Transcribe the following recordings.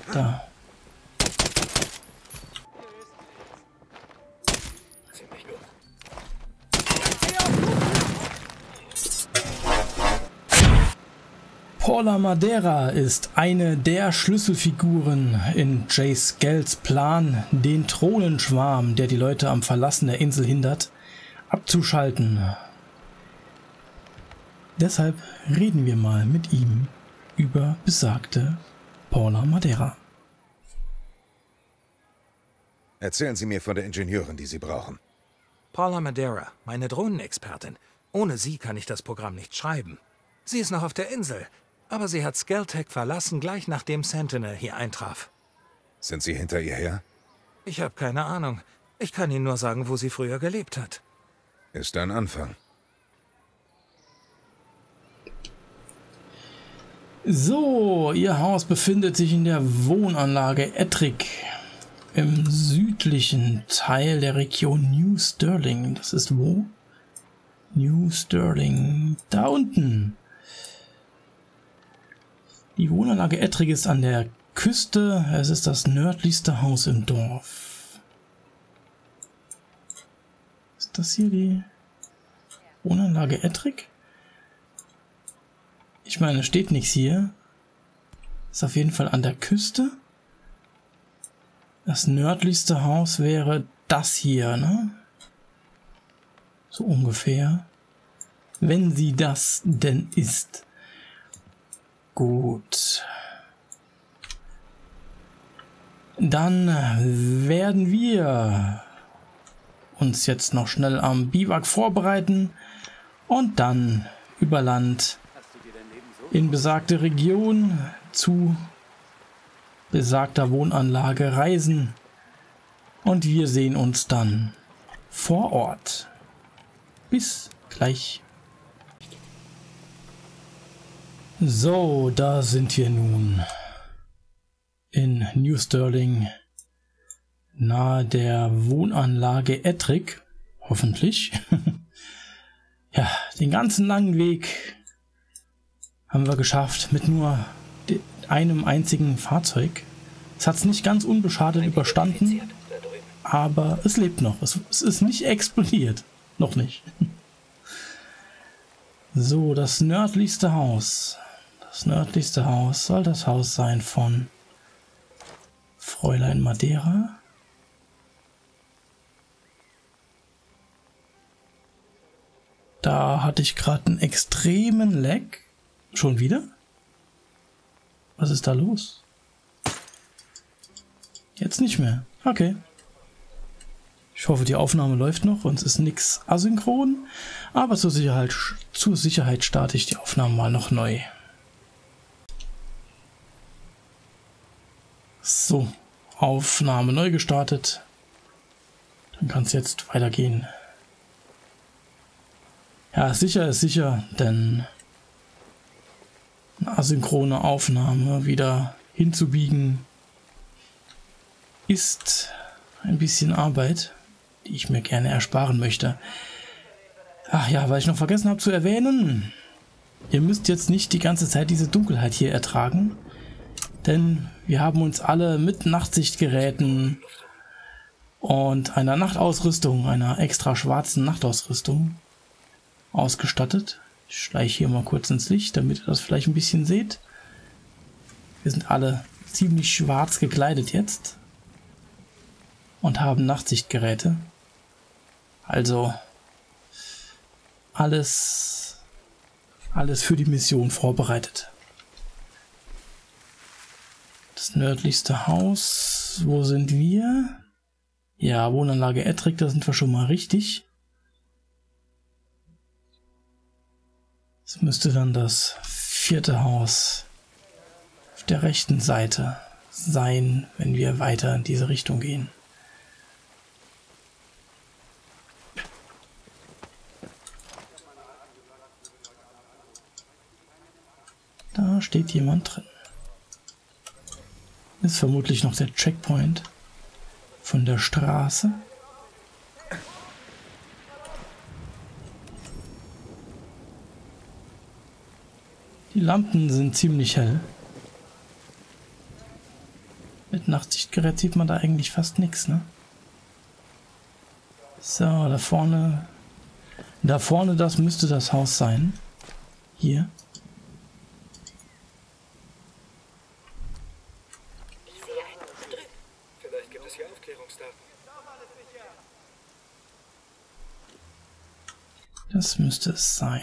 Da. Paula Madeira ist eine der Schlüsselfiguren in Jay Skells Plan, den Thronenschwarm, der die Leute am Verlassen der Insel hindert, abzuschalten. Deshalb reden wir mal mit ihm über besagte Paula Madeira. Erzählen Sie mir von der Ingenieurin, die Sie brauchen. Paula Madeira, meine Drohnenexpertin. Ohne sie kann ich das Programm nicht schreiben. Sie ist noch auf der Insel, aber sie hat Skeltech verlassen, gleich nachdem Sentinel hier eintraf. Sind Sie hinter ihr her? Ich habe keine Ahnung. Ich kann Ihnen nur sagen, wo sie früher gelebt hat. Ist ein Anfang. So, ihr Haus befindet sich in der Wohnanlage Ettrick im südlichen Teil der Region New Stirling. Das ist wo? New Stirling. Da unten. Die Wohnanlage Ettrick ist an der Küste. Es ist das nördlichste Haus im Dorf. Ist das hier die Wohnanlage Ettrick? Ich meine, steht nichts hier. Ist auf jeden Fall an der Küste. Das nördlichste Haus wäre das hier, ne? So ungefähr. Wenn sie das denn ist. Gut. Dann werden wir uns jetzt noch schnell am Biwak vorbereiten und dann über Land in besagte Region zu besagter Wohnanlage reisen. Und wir sehen uns dann vor Ort. Bis gleich. So, da sind wir nun in New Stirling, nahe der Wohnanlage Ettrick, hoffentlich. Ja, den ganzen langen Weg haben wir geschafft mit nur einem einzigen Fahrzeug. Es hat es nicht ganz unbeschadet überstanden, aber es lebt noch. Es ist nicht explodiert. Noch nicht. So, das nördlichste Haus. Das nördlichste Haus soll das Haus sein von Fräulein Madeira. Da hatte ich gerade einen extremen Lag. Schon wieder? Was ist da los? Jetzt nicht mehr. Okay. Ich hoffe, die Aufnahme läuft noch und es ist nichts asynchron. Aber zur Sicherheit starte ich die Aufnahme mal noch neu. So, Aufnahme neu gestartet. Dann kann es jetzt weitergehen. Ja, sicher ist sicher, denn eine asynchrone Aufnahme wieder hinzubiegen ist ein bisschen Arbeit, die ich mir gerne ersparen möchte. Ach ja, weil ich noch vergessen habe zu erwähnen, ihr müsst jetzt nicht die ganze Zeit diese Dunkelheit hier ertragen, denn wir haben uns alle mit Nachtsichtgeräten und einer Nachtausrüstung, einer extra schwarzen Nachtausrüstung ausgestattet. Ich schleiche hier mal kurz ins Licht, damit ihr das vielleicht ein bisschen seht. Wir sind alle ziemlich schwarz gekleidet jetzt und haben Nachtsichtgeräte. Also alles für die Mission vorbereitet. Das nördlichste Haus. Wo sind wir? Ja, Wohnanlage Ettrick, da sind wir schon mal richtig. Das müsste dann das vierte Haus auf der rechten Seite sein, wenn wir weiter in diese Richtung gehen. Da steht jemand drin. Ist vermutlich noch der Checkpoint von der Straße. Die Lampen sind ziemlich hell. Mit Nachtsichtgerät sieht man da eigentlich fast nichts, ne? So, da vorne, das müsste das Haus sein. Hier. Vielleicht gibt es hier Aufklärungsdaten. Das müsste es sein.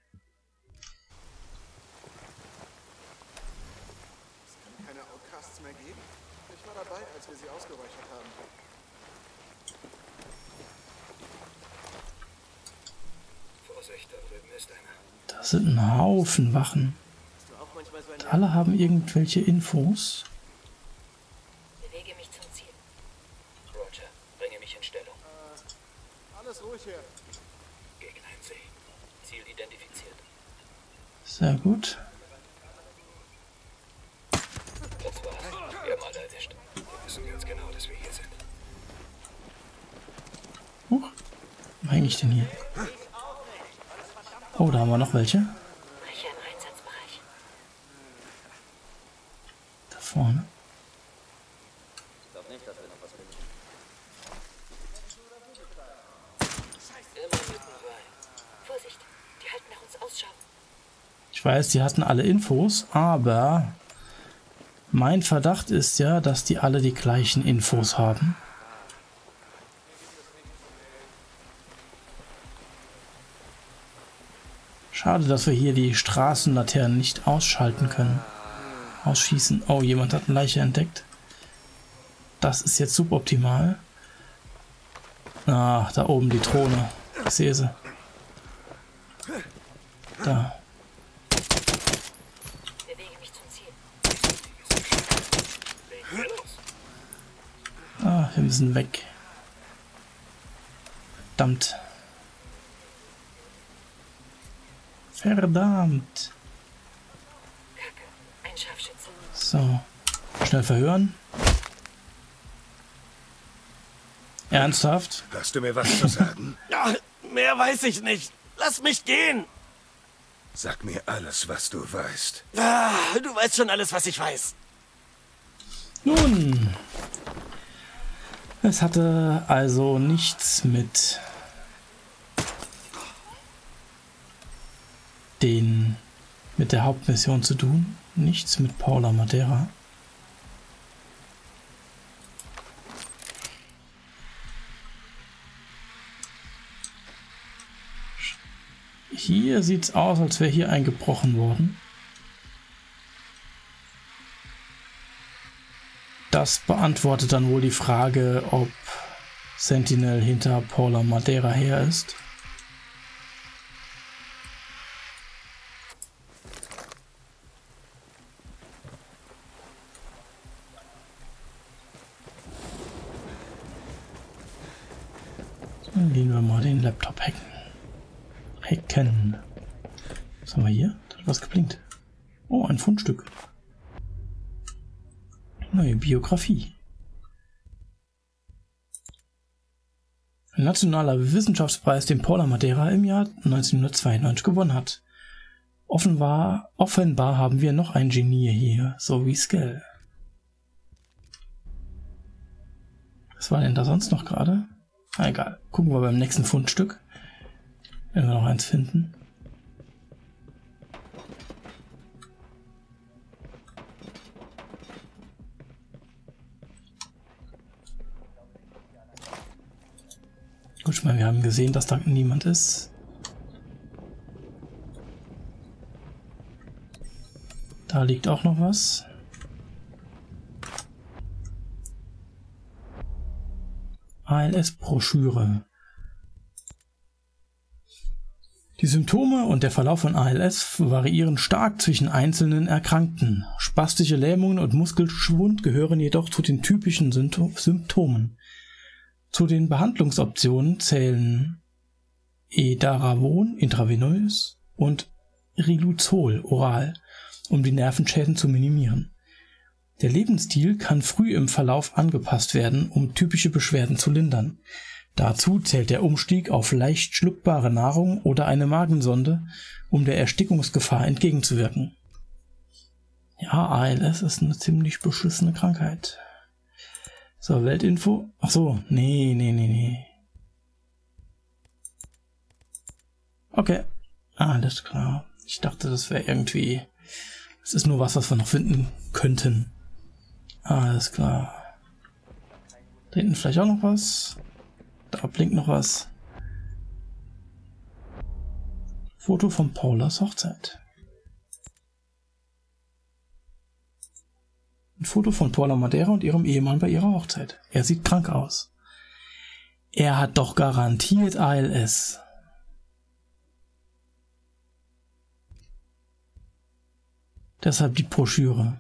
Keine Outcasts mehr geben? Ich war dabei, als wir sie ausgeräuchert haben. Vorsicht, da drüben ist einer. Da sind ein Haufen Wachen. Und alle haben irgendwelche Infos. Bewege mich zum Ziel. Roger, bringe mich in Stellung. Alles ruhig hier. Gegen ein See. Ziel identifiziert. Sehr gut. Das war's. Wir haben alle erwischt. Wir wissen ganz genau, dass wir hier sind. Huch. Was hänge ich denn hier? Oh, da haben wir noch welche. Brecher im Einsatzbereich. Da vorne. Vorsicht, die halten nach uns Ausschau. Ich weiß, die hatten alle Infos, aber mein Verdacht ist ja, dass die alle die gleichen Infos haben. Schade, dass wir hier die Straßenlaternen nicht ausschalten können. Ausschießen. Oh, jemand hat eine Leiche entdeckt. Das ist jetzt suboptimal. Ah, da oben die Drohne. Ich sehe sie. Da. Bewege mich zum Ziel. Ah, wir müssen weg. Verdammt. Verdammt. Kacke, ein Scharfschütze. So. Schnell verhören. Ernsthaft? Hast du mir was zu sagen? Ja, mehr weiß ich nicht. Lass mich gehen. Sag mir alles, was du weißt. Ah, du weißt schon alles, was ich weiß. Nun. Es hatte also nichts mit der Hauptmission zu tun. Nichts mit Paula Madeira. Hier sieht es aus, als wäre hier eingebrochen worden. Das beantwortet dann wohl die Frage, ob Sentinel hinter Paula Madeira her ist. Dann gehen wir mal den Laptop hacken. Was haben wir hier? Da hat was geblinkt. Oh, ein Fundstück. Neue Biografie. Ein nationaler Wissenschaftspreis, den Paula Madeira im Jahr 1992 gewonnen hat. Offenbar haben wir noch ein Genie hier, so wie Skell. Was war denn da sonst noch gerade? Ah, egal. Gucken wir beim nächsten Fundstück. Wenn wir noch eins finden. Gut, ich meine, wir haben gesehen, dass da niemand ist. Da liegt auch noch was. ALS-Broschüre. Die Symptome und der Verlauf von ALS variieren stark zwischen einzelnen Erkrankten. Spastische Lähmungen und Muskelschwund gehören jedoch zu den typischen Symptomen. Zu den Behandlungsoptionen zählen Edaravon intravenös und Riluzol oral, um die Nervenschäden zu minimieren. Der Lebensstil kann früh im Verlauf angepasst werden, um typische Beschwerden zu lindern. Dazu zählt der Umstieg auf leicht schluckbare Nahrung oder eine Magensonde, um der Erstickungsgefahr entgegenzuwirken. Ja, ALS ist eine ziemlich beschissene Krankheit. So, Weltinfo. Ach so, nee. Okay, alles klar. Ich dachte, das wäre irgendwie... Es ist nur was wir noch finden könnten. Alles klar. Da hinten vielleicht auch noch was. Da blinkt noch was. Foto von Paulas Hochzeit. Ein Foto von Paula Madeira und ihrem Ehemann bei ihrer Hochzeit. Er sieht krank aus. Er hat doch garantiert ALS. Deshalb die Broschüre.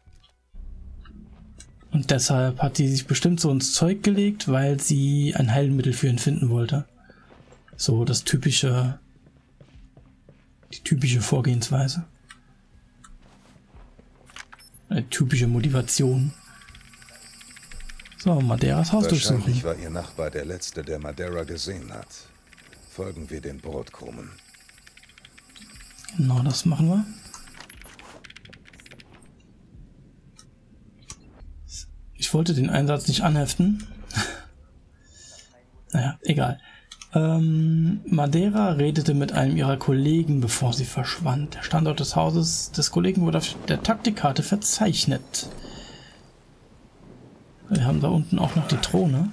Und deshalb hat sie sich bestimmt so ins Zeug gelegt, weil sie ein Heilmittel für ihn finden wollte. So das typische, die typische Vorgehensweise. Eine typische Motivation. So, Madeiras Haus durchsuchen. Wahrscheinlich war ihr Nachbar der Letzte, der Madeira gesehen hat. Folgen wir den Brotkrumen. Genau, das machen wir. Ich wollte den Einsatz nicht anheften. Naja, egal. Madeira redete mit einem ihrer Kollegen, bevor sie verschwand. Der Standort des Hauses des Kollegen wurde auf der Taktikkarte verzeichnet. Wir haben da unten auch noch die Throne.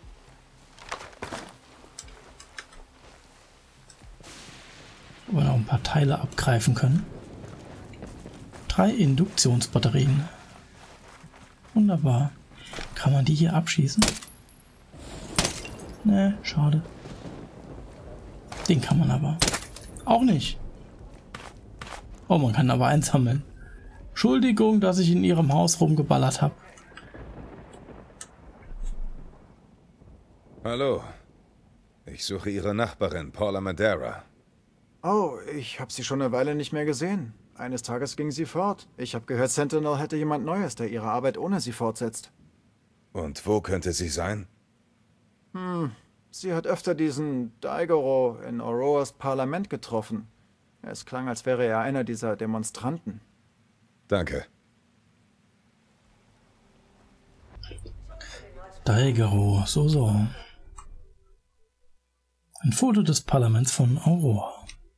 Wo wir noch ein paar Teile abgreifen können. 3 Induktionsbatterien. Wunderbar. Kann man die hier abschießen? Ne, schade. Den kann man aber auch nicht. Oh, man kann aber einsammeln. Entschuldigung, dass ich in ihrem Haus rumgeballert habe. Hallo. Ich suche Ihre Nachbarin, Paula Madeira. Oh, ich habe sie schon eine Weile nicht mehr gesehen. Eines Tages ging sie fort. Ich habe gehört, Sentinel hätte jemand Neues, der ihre Arbeit ohne sie fortsetzt. Und wo könnte sie sein? Sie hat öfter diesen Daigoro in Auroras Parlament getroffen. Es klang, als wäre er einer dieser Demonstranten. Danke. Daigoro, so. Ein Foto des Parlaments von Aurora.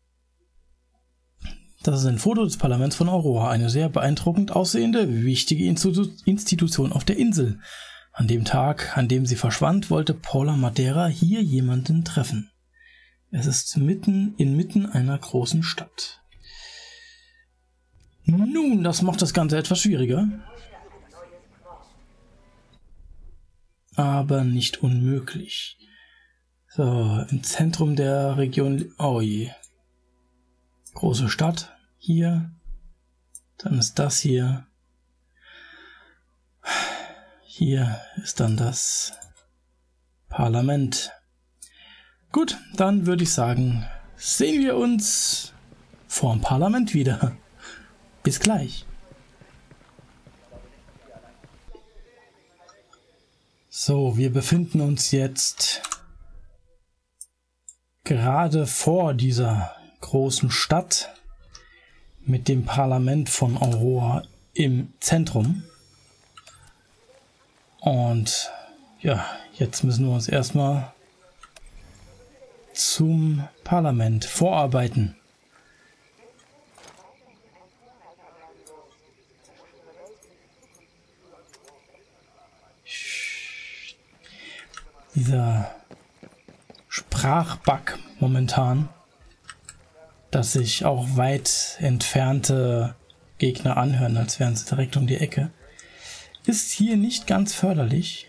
Das ist ein Foto des Parlaments von Aurora, eine sehr beeindruckend aussehende, wichtige Institution auf der Insel. An dem Tag, an dem sie verschwand, wollte Paula Madeira hier jemanden treffen. Es ist inmitten einer großen Stadt. Nun, das macht das Ganze etwas schwieriger. Aber nicht unmöglich. So, im Zentrum der Region... Oh je. Große Stadt. Hier. Dann ist das hier. Hier ist dann das Parlament. Gut, dann würde ich sagen, sehen wir uns vorm Parlament wieder. Bis gleich. So, wir befinden uns jetzt gerade vor dieser großen Stadt mit dem Parlament von Aurora im Zentrum. Und ja, jetzt müssen wir uns erstmal zum Parlament vorarbeiten. Dieser Sprachbug momentan, dass sich auch weit entfernte Gegner anhören, als wären sie direkt um die Ecke, ist hier nicht ganz förderlich.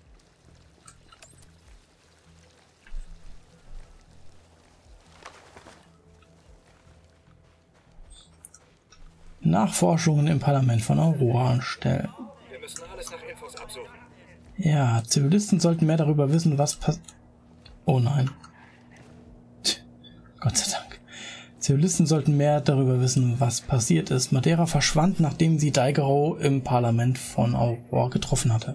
Nachforschungen im Parlament von Aurora anstellen. Wir müssen alles nach Infos absuchen. Ja, Zivilisten sollten mehr darüber wissen, was passiert. Oh nein. Gott sei Dank. Zivilisten sollten mehr darüber wissen, was passiert ist. Madeira verschwand, nachdem sie Daigoro im Parlament von Aurora getroffen hatte.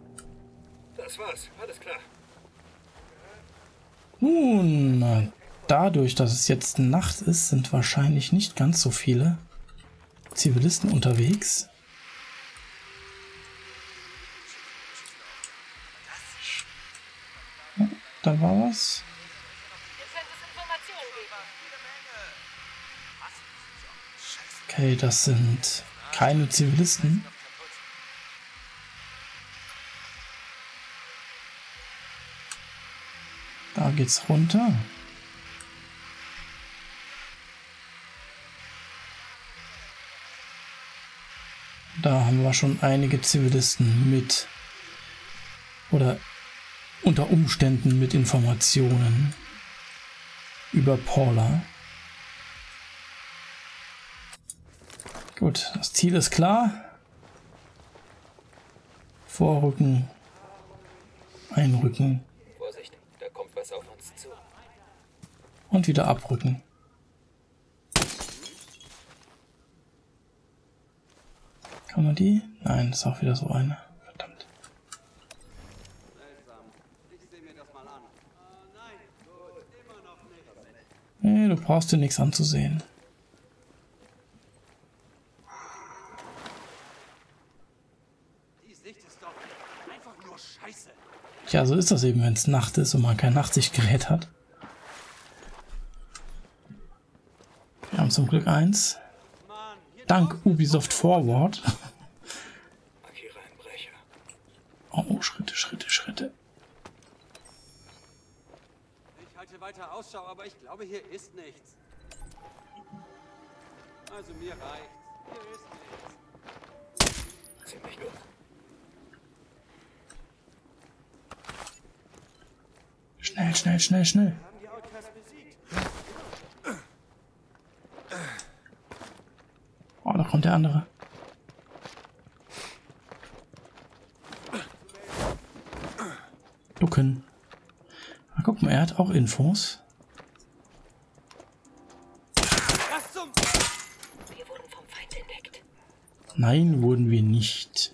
Das war's, alles klar. Nun, dadurch, dass es jetzt Nacht ist, sind wahrscheinlich nicht ganz so viele Zivilisten unterwegs. Ja, da war was. Okay, das sind keine Zivilisten. Da geht's runter. Da haben wir schon einige Zivilisten mit oder unter Umständen mit Informationen über Paula. Gut, das Ziel ist klar. Vorrücken, einrücken. Vorsicht, da kommt was auf uns zu. Und wieder abrücken. Kann man die? Nein, ist auch wieder so eine. Verdammt. Nee, du brauchst dir nichts anzusehen. Tja, so ist das eben, wenn es Nacht ist und man kein Nachtsichtgerät hat. Wir haben zum Glück eins. Dank Ubisoft Forward. Oh, Schritte, Schritte, Schritte. Ich halte weiter Ausschau, aber ich glaube, hier ist nichts. Also mir reicht's. Hier ist nichts. Ziemlich gut. Schnell, schnell, schnell, schnell. Oh, da kommt der andere. Ducken. Na, guck mal, er hat auch Infos. Wir wurden vom Feind entdeckt. Nein, wurden wir nicht.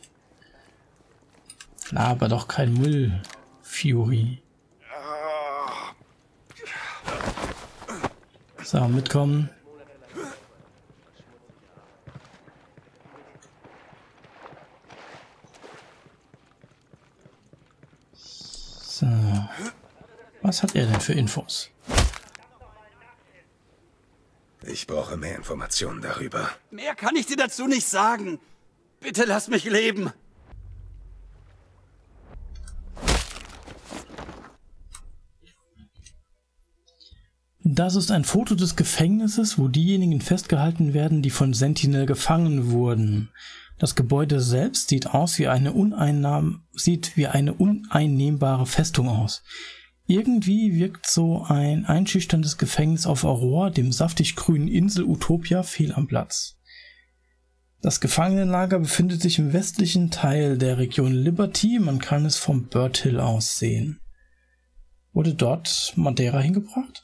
Aber doch kein Müll, Fury. So, mitkommen. So. Was hat er denn für Infos? Ich brauche mehr Informationen darüber. Mehr kann ich dir dazu nicht sagen. Bitte lass mich leben. Das ist ein Foto des Gefängnisses, wo diejenigen festgehalten werden, die von Sentinel gefangen wurden. Das Gebäude selbst sieht wie eine uneinnehmbare Festung aus. Irgendwie wirkt so ein einschüchterndes Gefängnis auf Aurora, dem saftig grünen Insel Utopia, fehl am Platz. Das Gefangenenlager befindet sich im westlichen Teil der Region Liberty, man kann es vom Bird Hill aus sehen. Wurde dort Madeira hingebracht?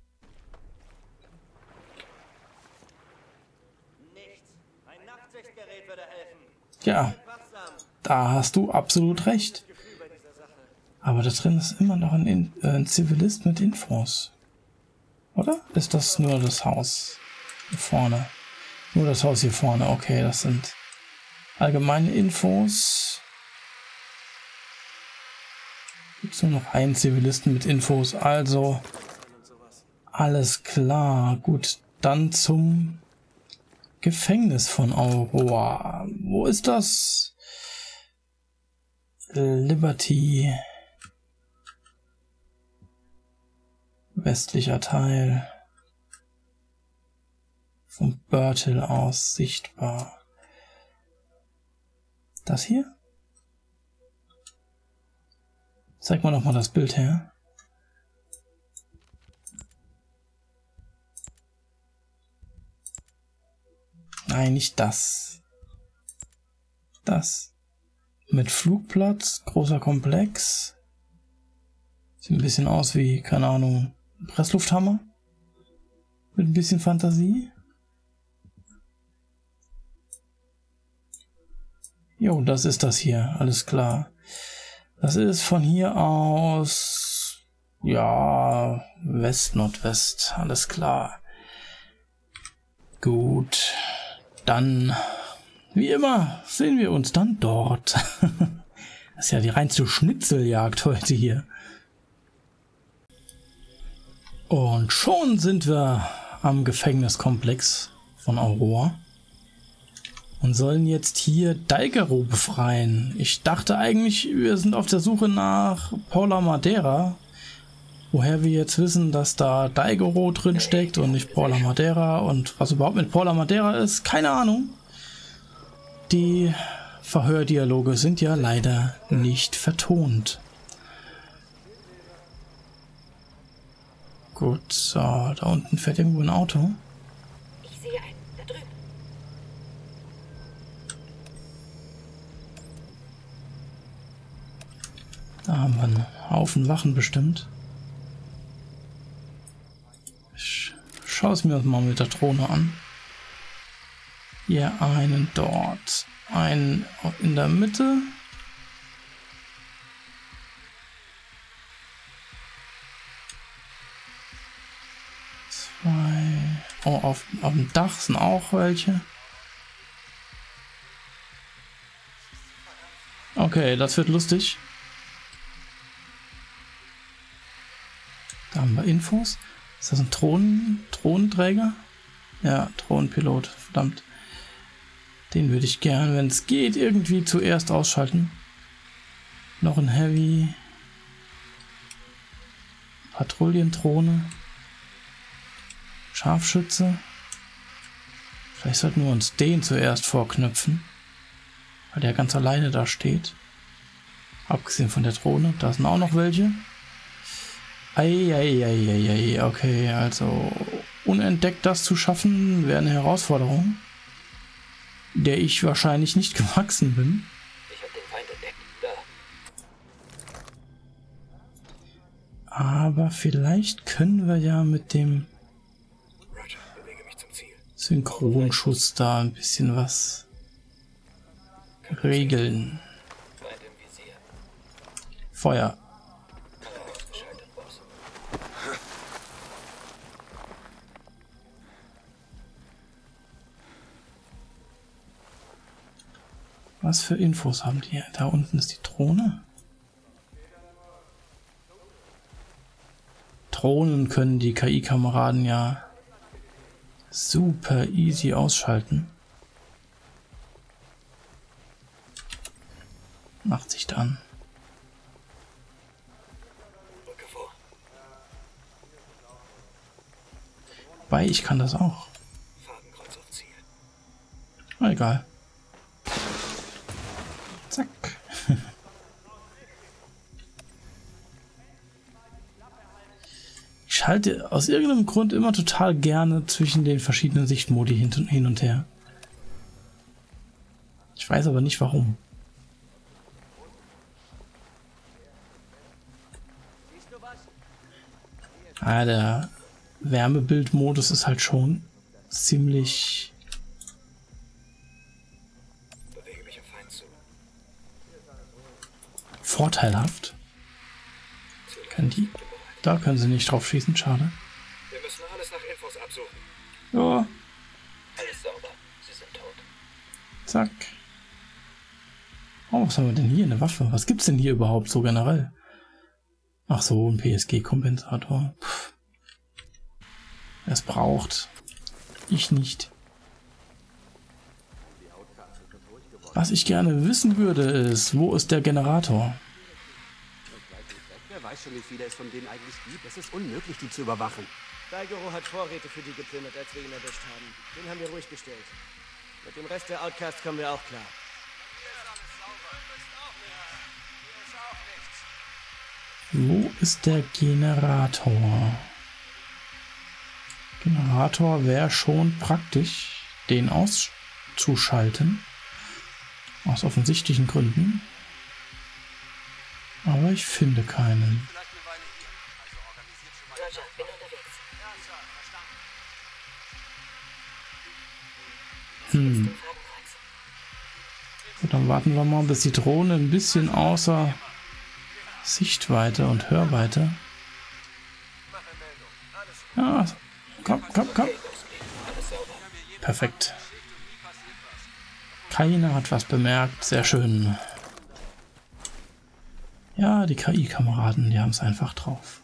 Ja, da hast du absolut recht. Aber da drin ist immer noch ein Zivilist mit Infos. Oder? Ist das nur das Haus hier vorne? Nur das Haus hier vorne. Okay, das sind allgemeine Infos. Gibt es nur noch einen Zivilisten mit Infos. Also, alles klar. Gut, dann zum Gefängnis von Aurora. Wo ist das? Liberty. Westlicher Teil. Vom Bird Hill aus sichtbar. Das hier? Zeig mal noch mal das Bild her. Nein, nicht das. Das. Mit Flugplatz, großer Komplex. Sieht ein bisschen aus wie, keine Ahnung, Presslufthammer. Mit ein bisschen Fantasie. Jo, das ist das hier, alles klar. Das ist von hier aus Ja, West, Nordwest, alles klar. Gut, dann, wie immer, sehen wir uns dann dort. Das ist ja die reinste Schnitzeljagd heute hier. Und schon sind wir am Gefängniskomplex von Aurora und sollen jetzt hier Daigoro befreien. Ich dachte eigentlich, wir sind auf der Suche nach Paula Madeira. Woher wir jetzt wissen, dass da Daigoro drin steckt und nicht Paula Madeira und was überhaupt mit Paula Madeira ist, keine Ahnung. Die Verhördialoge sind ja leider nicht vertont. Gut, so, da unten fährt irgendwo ein Auto. Ich sehe einen. Da drüben. Da haben wir einen Haufen Wachen bestimmt. Ich schaue es mir mal mit der Drohne an. Hier einen dort. Einen in der Mitte. Zwei. Oh, auf dem Dach sind auch welche. Okay, das wird lustig. Da haben wir Infos. Ist das ein Drohnenträger? Ja, Drohnenpilot, verdammt. Den würde ich gern, wenn es geht, irgendwie zuerst ausschalten. Noch ein Heavy. Patrouillandrohne. Scharfschütze. Vielleicht sollten wir uns den zuerst vorknüpfen. Weil der ganz alleine da steht. Abgesehen von der Drohne. Da sind auch noch welche. Eieieiei. Okay, also unentdeckt das zu schaffen, wäre eine Herausforderung, der ich wahrscheinlich nicht gewachsen bin. Ich habe den Feind entdeckt. Da. Aber vielleicht können wir ja mit dem Roger, bewege mich zum Ziel. Synchronschuss da ein bisschen was regeln. Feind im Visier. Feuer. Ausgeschaltet, Boss. Was für Infos haben die? Da unten ist die Drohne. Drohnen können die KI-Kameraden ja super easy ausschalten. Macht sich dann. Rücke vor. Wobei, ich kann das auch. Fadenkreuz auf Ziel. Na, egal. Zack. Ich schalte aus irgendeinem Grund immer total gerne zwischen den verschiedenen Sichtmodi hin und her. Ich weiß aber nicht warum. Ah, der Wärmebildmodus ist halt schon ziemlich Bewege mich auf Feind zu. vorteilhaft. Da können sie nicht drauf schießen, schade. Wir müssen alles nach Infos absuchen. Ja, Alles sauber. Sie sind tot. zack. Oh, was haben wir denn hier? Eine Waffe. Was gibt's denn hier überhaupt so generell? Ach so, ein PSG-Kompensator. Es braucht. Ich nicht. Was ich gerne wissen würde, ist, wo ist der Generator? Wer weiß schon, wie viele es von denen eigentlich gibt. Es ist unmöglich, die zu überwachen. Daigoro hat Vorräte für die geplündert, als wir ihn erwischt haben. Den haben wir ruhig gestellt. Mit dem Rest der Outcasts kommen wir auch klar. Wo ist der Generator? Generator wäre schon praktisch, den auszuschalten. Aus offensichtlichen Gründen. Aber ich finde keinen. Roger, bin unterwegs. Hm. Gut, dann warten wir mal, bis die Drohne ein bisschen außer Sichtweite und Hörweite Ja, komm. Perfekt. Keiner hat was bemerkt. Sehr schön. Ja, die KI-Kameraden, die haben es einfach drauf.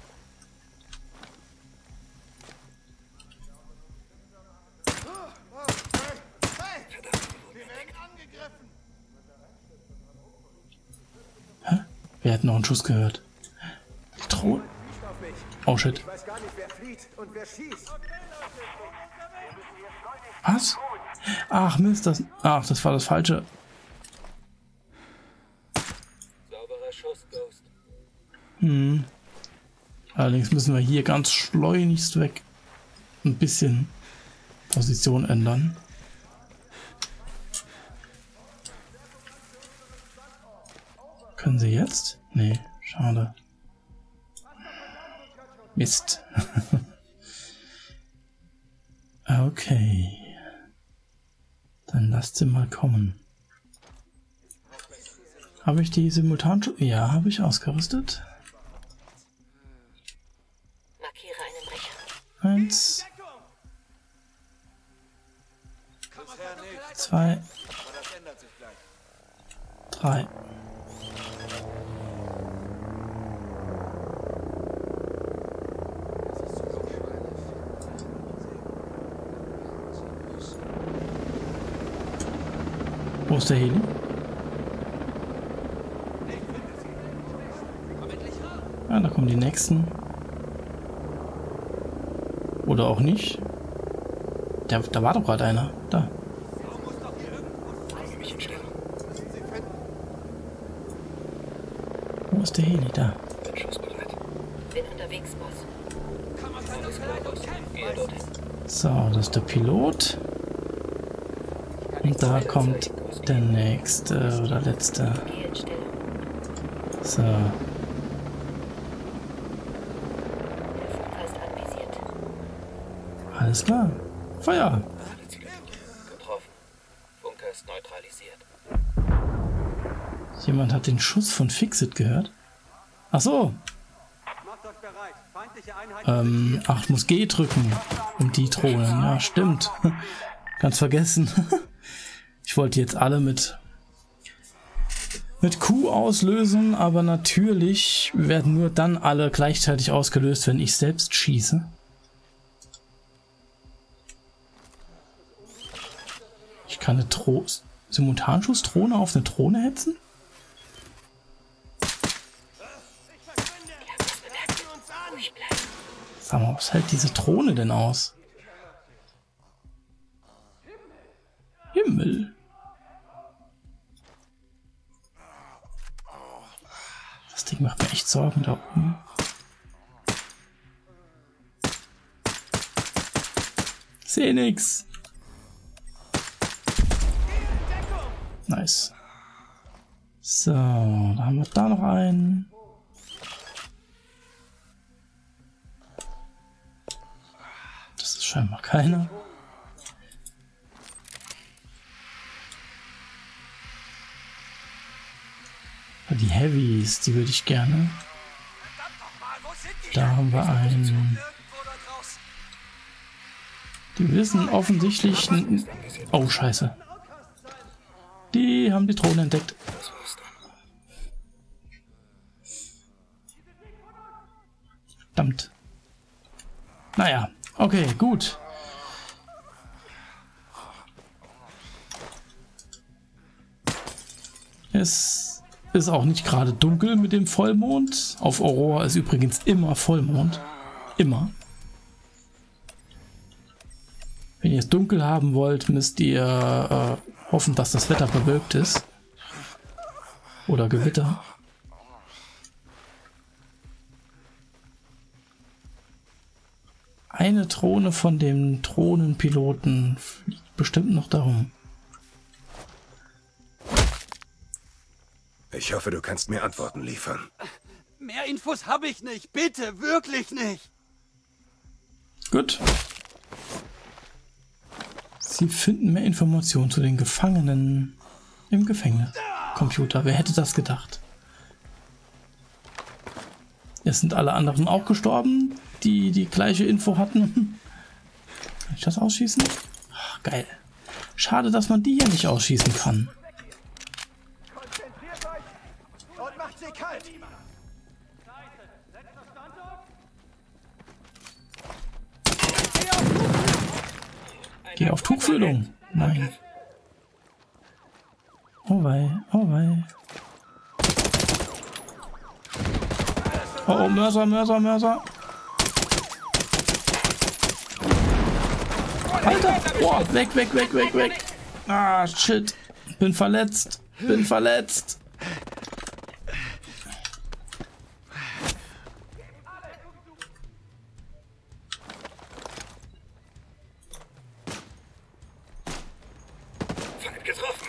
Hä? Wir hätten noch einen Schuss gehört. Die Drohne. Oh shit. Was? Ach Mist, das war das Falsche. Sauberer Schuss, Ghost. Allerdings müssen wir hier ganz schleunigst weg ein bisschen Position ändern. Können sie jetzt? Nee, schade. Mist. Okay. Dann lasst sie mal kommen. Habe ich die simultan... Ja, habe ich ausgerüstet. Markiere einen Brecher. 1, 2, 3. Wo ist der Heli? Ja, da kommen die nächsten. Oder auch nicht. Da war doch gerade einer. Da. Wo ist der Heli? Da. Bin schussbereit. Bin unterwegs, Boss. Alles klar, Ghost. Gehe dorthin. So, das ist der Pilot. Und da kommt der nächste oder letzte. Geh in Stellung. So. Der Funker ist anvisiert. Alles klar. Feuer. Alle Ziele getroffen. Funker ist neutralisiert. Jemand hat den Schuss von Fixit gehört. Ach so. Macht euch bereit. Feindliche Einheiten. Ach, ich muss G drücken. Um die Drohnen. Ja, stimmt. Ganz vergessen. Ich wollte jetzt alle mit Q auslösen, aber natürlich werden nur dann alle gleichzeitig ausgelöst, wenn ich selbst schieße. Ich kann eine Simultanschussdrohne auf eine Drohne hetzen? Sag mal, was hält diese Drohne denn aus? Himmel. Das Ding macht mir echt Sorgen da oben. Seh nix. Nice. So, da haben wir da noch einen. Das ist scheinbar keiner. Die Heavies, die würde ich gerne. Da haben wir einen. Die wissen offensichtlich... Oh, scheiße. Die haben die Drohne entdeckt. Verdammt. Naja, okay, gut. Es ist auch nicht gerade dunkel mit dem Vollmond. Auf Aurora ist übrigens immer Vollmond. Immer. Wenn ihr es dunkel haben wollt, müsst ihr hoffen, dass das Wetter bewölkt ist. Oder Gewitter. Eine Drohne von dem Drohnenpiloten fliegt bestimmt noch darum. Ich hoffe, du kannst mir Antworten liefern. Mehr Infos habe ich nicht. Bitte, wirklich nicht. Gut. Sie finden mehr Informationen zu den Gefangenen im Gefängnis. Computer, wer hätte das gedacht? Jetzt sind alle anderen auch gestorben, die die gleiche Info hatten. Kann ich das ausschießen? Ach, geil. Schade, dass man die hier nicht ausschießen kann. Konzentriert euch und macht sie kalt. Geh auf Tuchfühlung. Nein. Oh wei, oh wei. Oh, oh, Mörser, Mörser, Mörser. Alter! Boah, weg, weg, weg, weg, weg. Ah, shit. Bin verletzt. Bin verletzt. Feind getroffen.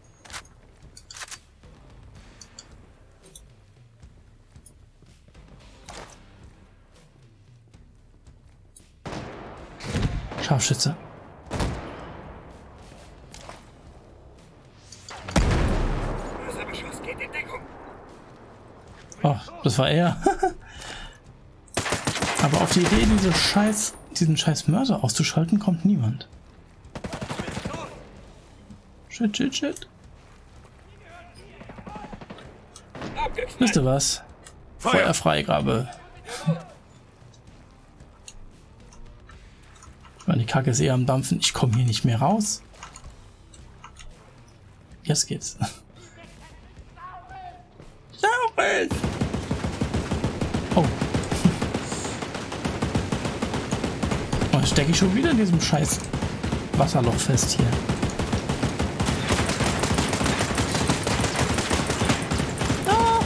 Scharfschütze. Mörserbeschuss geht in Deckung. Oh, das war er. Aber auf die Idee, diesen scheiß Mörser auszuschalten, kommt niemand. Shit, shit, shit. Wisst ihr was? Feuerfreigabe. Ich meine, die Kacke ist eher am Dampfen. Ich komme hier nicht mehr raus. Jetzt geht's. Sauber! Oh. Oh, stecke ich schon wieder in diesem scheiß Wasserloch fest hier. Ah.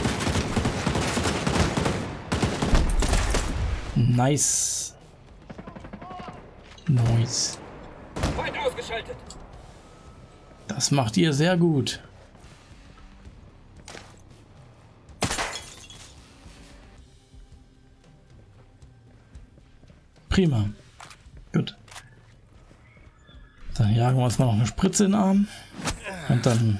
Nice. Nice. Feind ausgeschaltet. Das macht ihr sehr gut. Prima. Gut. Dann jagen wir uns mal noch eine Spritze in den Arm. Und dann...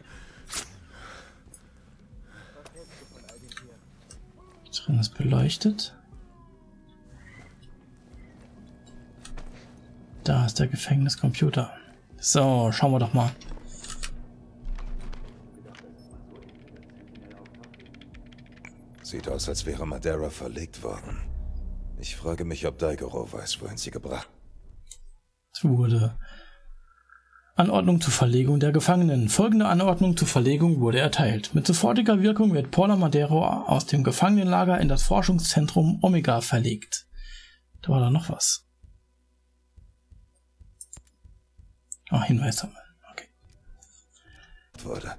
Drin ist beleuchtet. Da ist der Gefängniscomputer. So, schauen wir doch mal. Sieht aus, als wäre Madeira verlegt worden. Ich frage mich, ob Daigoro weiß, wohin sie gebracht. Es wurde Anordnung zur Verlegung der Gefangenen. Folgende Anordnung zur Verlegung wurde erteilt. Mit sofortiger Wirkung wird Paula Madero aus dem Gefangenenlager in das Forschungszentrum Omega verlegt. Da war da noch was. Ah, Hinweis sammeln. Okay. Wurde.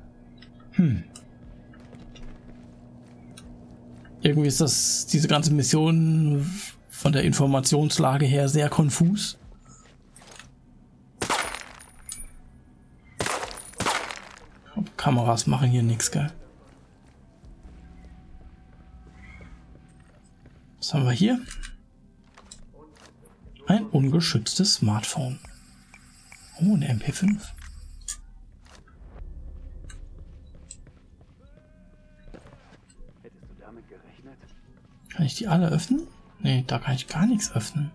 Irgendwie ist diese ganze Mission von der Informationslage her sehr konfus. Kameras machen hier nichts, gell? Was haben wir hier? Ein ungeschütztes Smartphone. Oh, eine MP5. Hättest du damit gerechnet? Kann ich die alle öffnen? Nee, da kann ich gar nichts öffnen.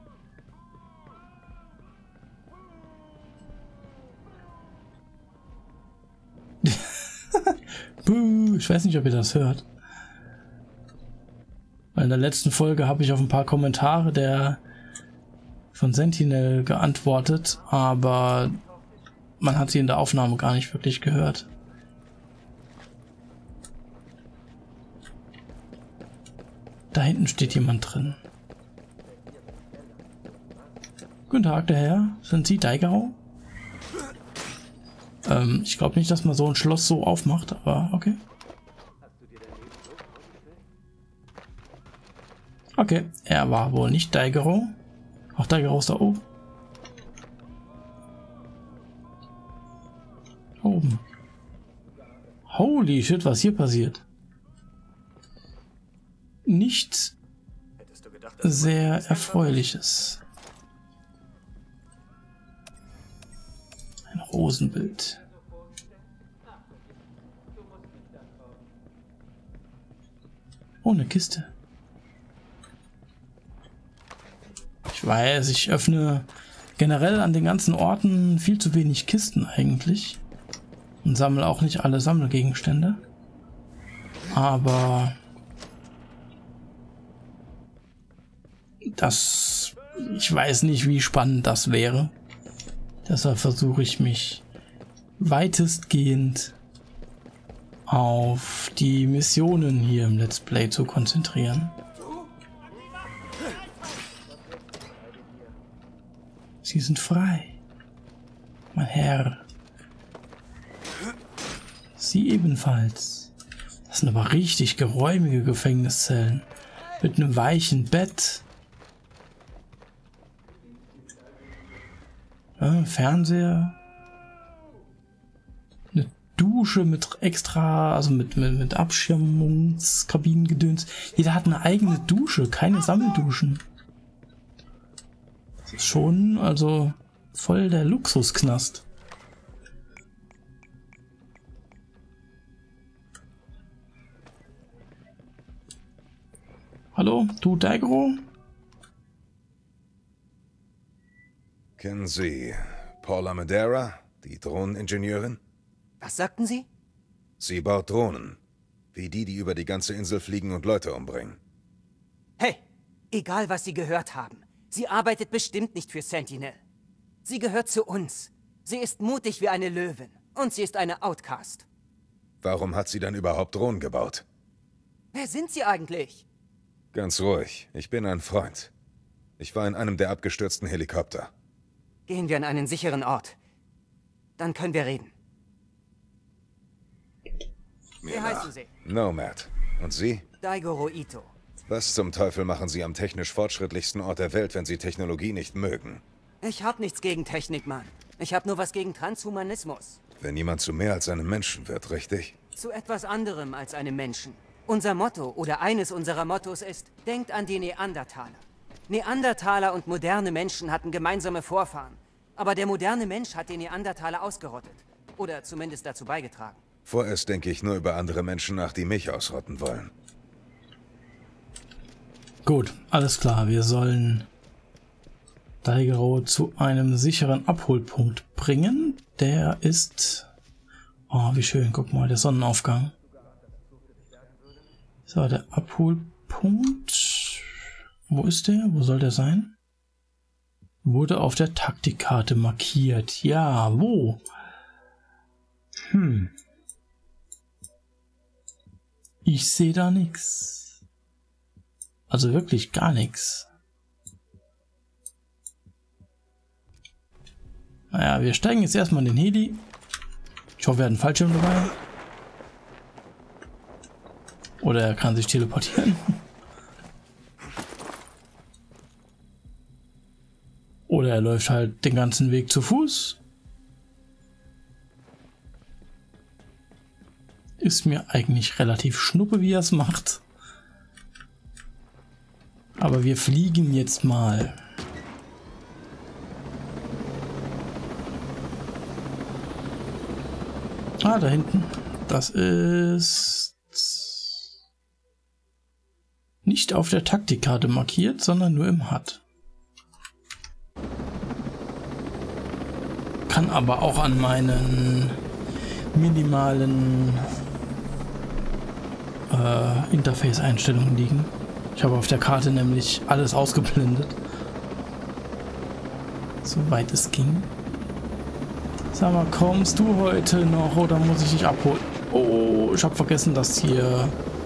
Buh, ich weiß nicht, ob ihr das hört. Weil in der letzten Folge habe ich auf ein paar Kommentare von Sentinel geantwortet, aber man hat sie in der Aufnahme gar nicht wirklich gehört. Da hinten steht jemand drin. Guten Tag, der Herr. Sind Sie Daigoro? Ich glaube nicht, dass man so ein Schloss so aufmacht, aber okay. Okay, er war wohl nicht Daigoro. Auch Daigoro ist da oben. Oben. Holy shit, was hier passiert. Nichts sehr Erfreuliches. Ein Rosenbild. Oh, eine Kiste. Ich weiß, ich öffne generell an den ganzen Orten viel zu wenig Kisten eigentlich. Und sammle auch nicht alle Sammelgegenstände. Aber das, ich weiß nicht, wie spannend das wäre. Deshalb versuche ich mich weitestgehend auf die Missionen hier im Let's Play zu konzentrieren. Sie sind frei, mein Herr. Sie ebenfalls. Das sind aber richtig geräumige Gefängniszellen. Mit einem weichen Bett. Ja, Fernseher. Eine Dusche mit extra, also mit Abschirmungskabinengedöns. Jeder hat eine eigene Dusche, keine Sammelduschen. Das ist schon, also voll der Luxusknast. Hallo, du Daigoro? Kennen Sie Paula Madeira, die Drohneningenieurin? Was sagten Sie? Sie baut Drohnen. Wie die über die ganze Insel fliegen und Leute umbringen. Hey, egal was Sie gehört haben. Sie arbeitet bestimmt nicht für Sentinel. Sie gehört zu uns. Sie ist mutig wie eine Löwin. Und sie ist eine Outcast. Warum hat sie dann überhaupt Drohnen gebaut? Wer sind Sie eigentlich? Ganz ruhig, ich bin ein Freund. Ich war in einem der abgestürzten Helikopter. Gehen wir an einen sicheren Ort. Dann können wir reden. Wie heißen Sie? Nomad. Und Sie? Daigoro Ito. Was zum Teufel machen Sie am technisch fortschrittlichsten Ort der Welt, wenn Sie Technologie nicht mögen? Ich hab nichts gegen Technik, Mann. Ich hab nur was gegen Transhumanismus. Wenn jemand zu mehr als einem Menschen wird, richtig? Zu etwas anderem als einem Menschen. Unser Motto oder eines unserer Mottos ist, denkt an die Neandertaler. Neandertaler und moderne Menschen hatten gemeinsame Vorfahren. Aber der moderne Mensch hat den Neandertaler ausgerottet. Oder zumindest dazu beigetragen. Vorerst denke ich nur über andere Menschen nach, die mich ausrotten wollen. Gut, alles klar. Wir sollen Daigoro zu einem sicheren Abholpunkt bringen. Der ist... Oh, wie schön. Guck mal, der Sonnenaufgang. So, der Abholpunkt. Wo ist der? Wo soll der sein? Wurde auf der Taktikkarte markiert. Ja, wo? Ich sehe da nichts. Also wirklich gar nichts. Naja, wir steigen jetzt erstmal in den Heli. Ich hoffe, er hat einen Fallschirm dabei. Oder er kann sich teleportieren. Oder er läuft halt den ganzen Weg zu Fuß. Ist mir eigentlich relativ schnuppe, wie er es macht. Aber wir fliegen jetzt mal. Ah, da hinten. Das ist nicht auf der Taktikkarte markiert, sondern nur im HUD. Kann aber auch an meinen minimalen Interface-Einstellungen liegen. Ich habe auf der Karte nämlich alles ausgeblendet. Soweit es ging. Sag mal, kommst du heute noch oder muss ich dich abholen? Oh, ich habe vergessen, dass hier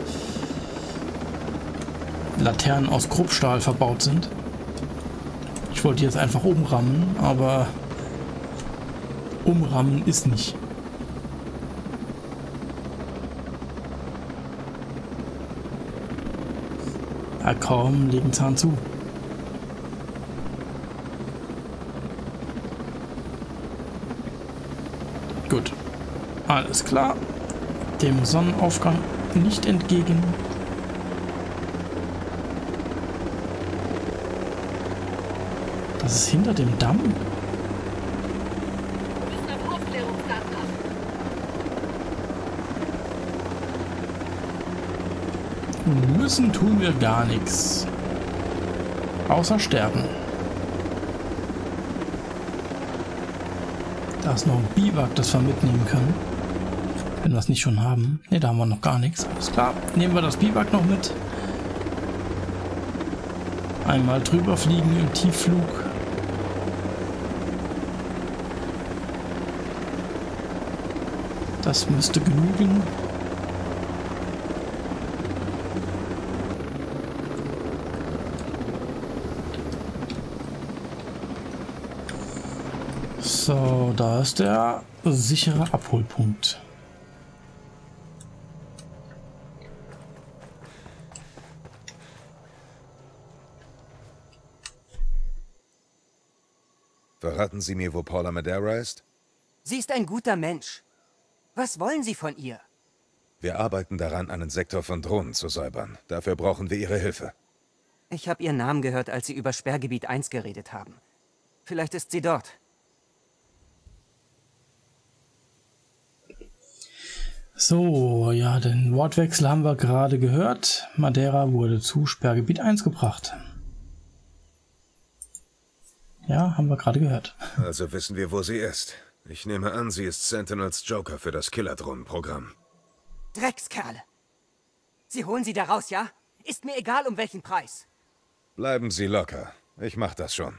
Laternen aus Kruppstahl verbaut sind. Ich wollte jetzt einfach umrammen, aber umrammen ist nicht. Ja komm, leg einen Zahn zu. Gut. Alles klar. Dem Sonnenaufgang nicht entgegen. Das ist hinter dem Damm. Wir müssen auf Aufklärungsdaten achten. Müssen tun wir gar nichts. Außer sterben. Da ist noch ein Biwak, das wir mitnehmen können. Wenn wir es nicht schon haben. Ne, da haben wir noch gar nichts. Alles klar. Nehmen wir das Biwak noch mit. Einmal drüber fliegen im Tiefflug. Das müsste genügen. So, da ist der sichere Abholpunkt. Verraten Sie mir, wo Paula Madeira ist? Sie ist ein guter Mensch. Was wollen Sie von ihr? Wir arbeiten daran, einen Sektor von Drohnen zu säubern. Dafür brauchen wir Ihre Hilfe. Ich habe Ihren Namen gehört, als Sie über Sperrgebiet 1 geredet haben. Vielleicht ist sie dort. So, ja, den Wortwechsel haben wir gerade gehört. Madeira wurde zu Sperrgebiet 1 gebracht. Ja, haben wir gerade gehört. Also wissen wir, wo sie ist. Ich nehme an, sie ist Sentinels Joker für das Killerdrohnenprogramm. Dreckskerle! Sie holen sie da raus, ja? Ist mir egal, um welchen Preis. Bleiben Sie locker. Ich mach das schon.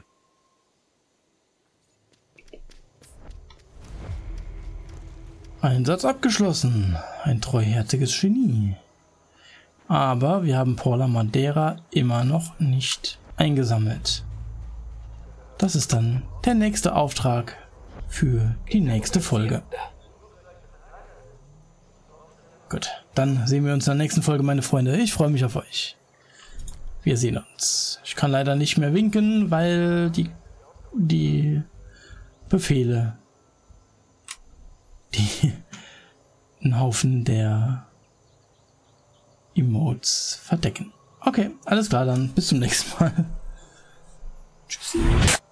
Einsatz abgeschlossen. Ein treuherziges Genie. Aber wir haben Paula Madeira immer noch nicht eingesammelt. Das ist dann der nächste Auftrag für die nächste Folge. Gut, dann sehen wir uns in der nächsten Folge, meine Freunde. Ich freue mich auf euch. Wir sehen uns. Ich kann leider nicht mehr winken, weil die Befehle einen Haufen der Emotes verdecken. Okay, alles klar, dann bis zum nächsten Mal. Tschüssi.